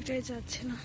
এটাই যাচ্ছে না।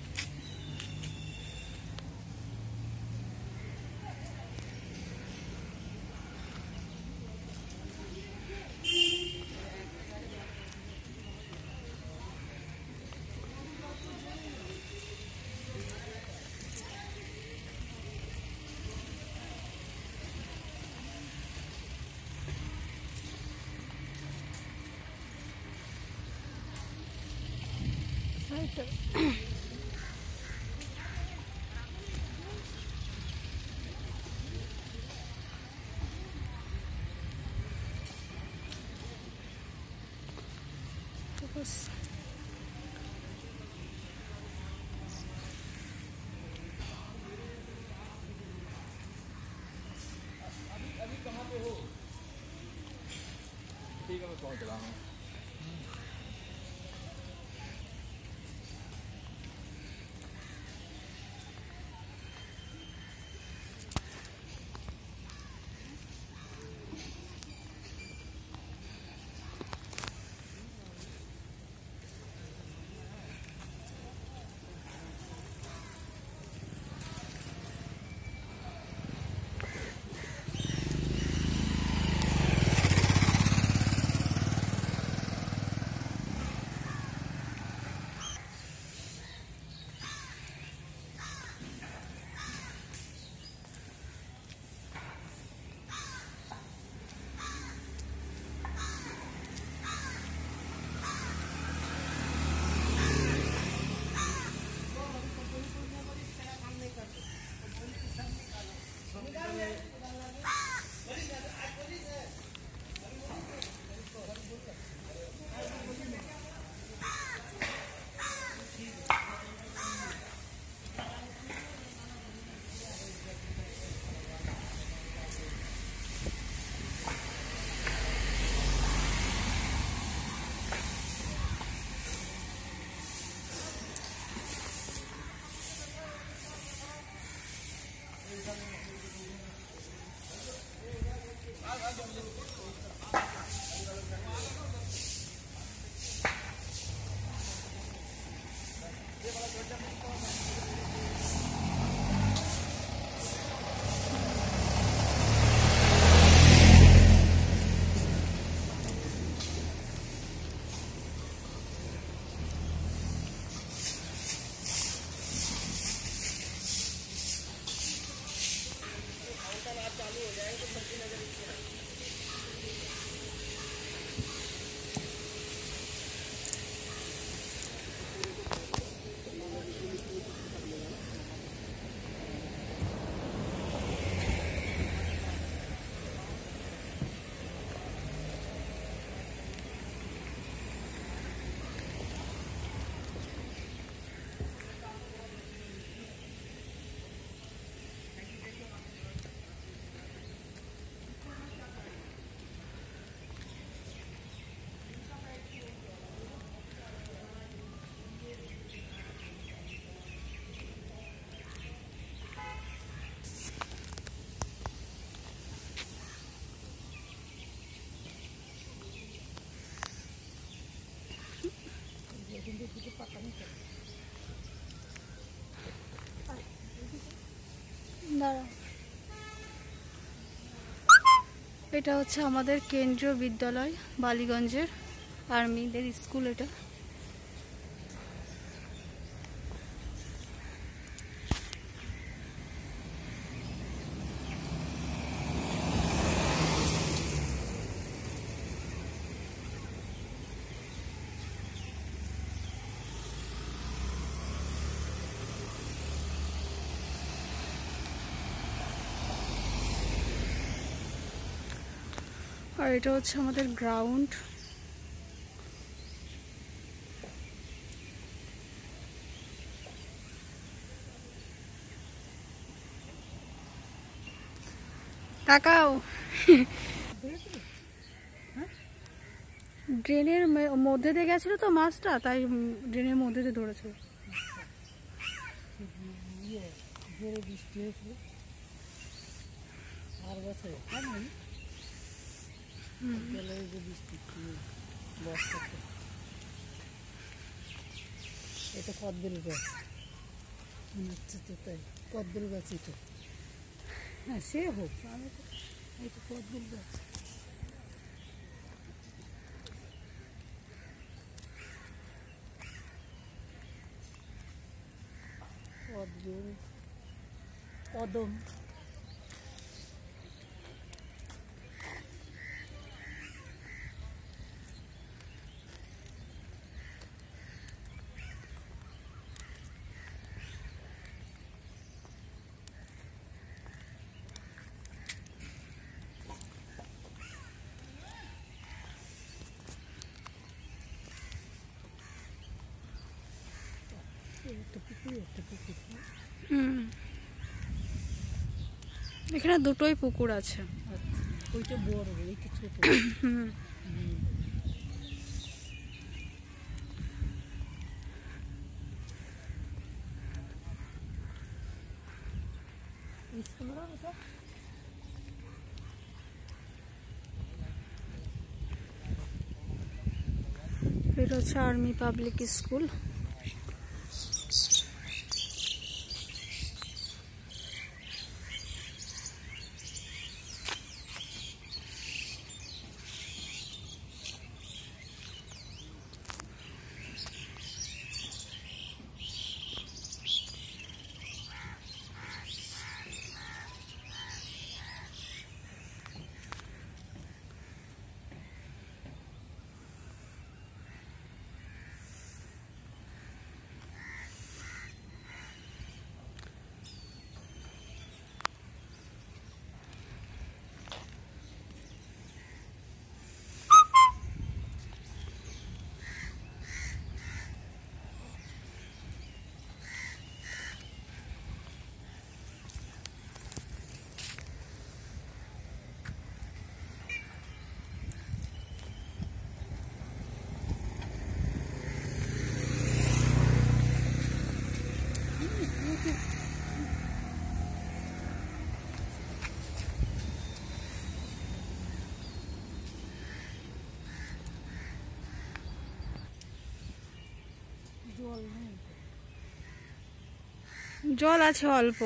बस अभी कहाँ पे हो? ठीक है मैं पहुँच रहा हूँ। এটা হচ্ছে আমাদের কেন্দ্রীয় বিদ্যালয় বালিগঞ্জের আর্মিদের স্কুল। এটা আর এটা হচ্ছে আমাদের গ্রাউন্ড। তাকাও, ড্রেনের মধ্যে দিয়ে গেছিল তো মাছটা, তাই ড্রেনের মধ্যে দিয়ে ধরেছিল। বৃষ্টি হয়েছিল আর বছরে বৃষ্টি এটা কদবেল গাছ মনে হচ্ছে তো, তাই কদবেল গাছ এটা। হ্যাঁ সে হোক, আমি তো এটা কদবেল গাছ। কদবেল, কদম, একটা পুকুর, একটা পুকুর। এখানে দুটোই পুকুর আছে। আচ্ছা, ওইটা বড়, এইটা ছোট। এটা হচ্ছে আর্মি পাবলিক স্কুল। জল আছে অল্প।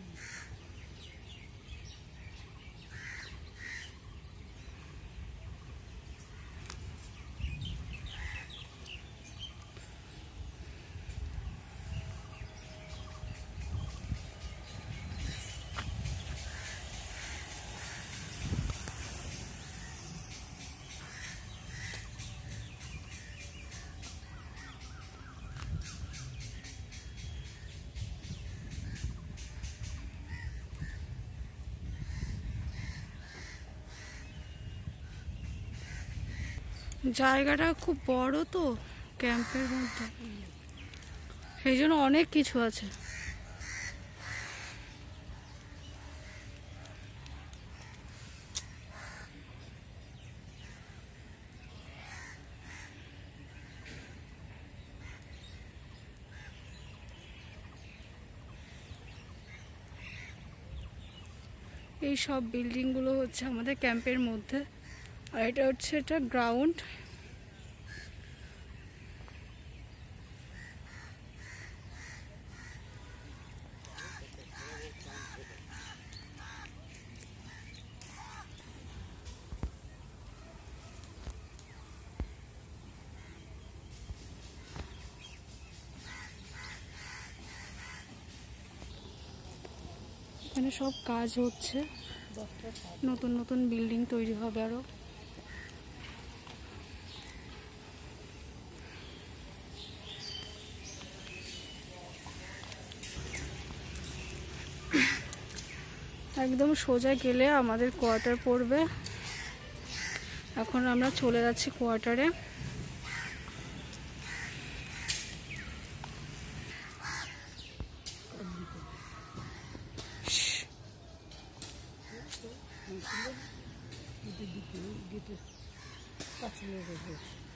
জায়গাটা খুব বড় তো ক্যাম্পের মধ্যে, সেই জন্য অনেক কিছু আছে। এই সব বিল্ডিংগুলো হচ্ছে আমাদের ক্যাম্পের মধ্যে, আর এটা হচ্ছে এটা গ্রাউন্ড। এখানে সব কাজ হচ্ছে, নতুন নতুন বিল্ডিং তৈরি হবে আরো। একদম সোজা গেলে আমাদের কোয়ার্টার পড়বে। এখন আমরা চলে যাচ্ছি কোয়ার্টারে। গেটের কাছে